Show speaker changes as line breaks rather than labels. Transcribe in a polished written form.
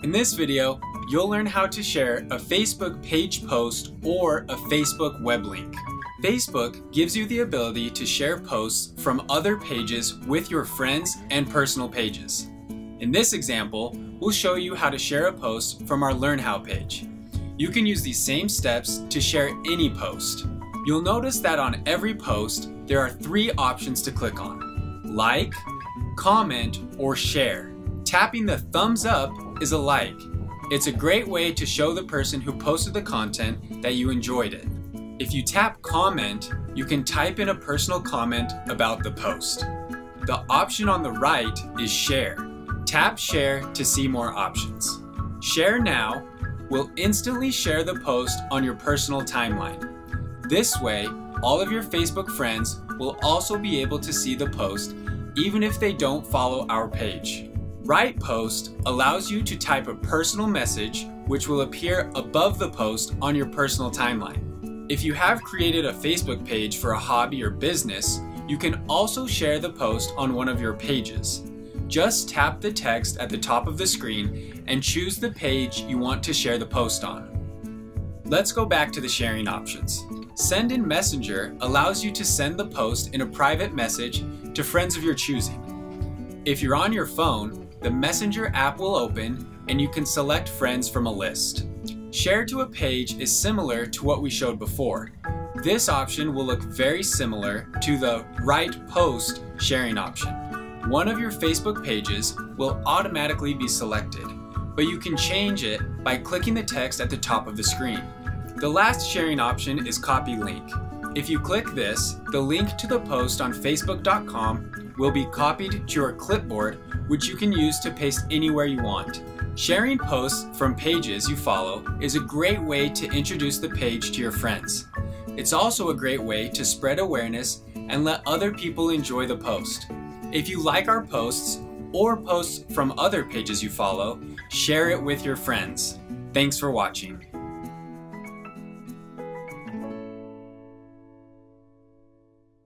In this video, you'll learn how to share a Facebook page post or a Facebook web link. Facebook gives you the ability to share posts from other pages with your friends and personal pages. In this example, we'll show you how to share a post from our Learn How page. You can use these same steps to share any post. You'll notice that on every post, there are 3 options to click on: like, comment, or share. Tapping the thumbs up is a like. It's a great way to show the person who posted the content that you enjoyed it. If you tap comment, you can type in a personal comment about the post. The option on the right is share. Tap share to see more options. Share now will instantly share the post on your personal timeline. This way, all of your Facebook friends will also be able to see the post even if they don't follow our page. Write Post allows you to type a personal message which will appear above the post on your personal timeline. If you have created a Facebook page for a hobby or business, you can also share the post on one of your pages. Just tap the text at the top of the screen and choose the page you want to share the post on. Let's go back to the sharing options. Send in Messenger allows you to send the post in a private message to friends of your choosing. If you're on your phone, the Messenger app will open and you can select friends from a list. Share to a page is similar to what we showed before. This option will look very similar to the Write Post sharing option. One of your Facebook pages will automatically be selected, but you can change it by clicking the text at the top of the screen. The last sharing option is Copy Link. If you click this, the link to the post on Facebook.com will be copied to your clipboard, which you can use to paste anywhere you want. Sharing posts from pages you follow is a great way to introduce the page to your friends. It's also a great way to spread awareness and let other people enjoy the post. If you like our posts or posts from other pages you follow, share it with your friends. Thanks for watching.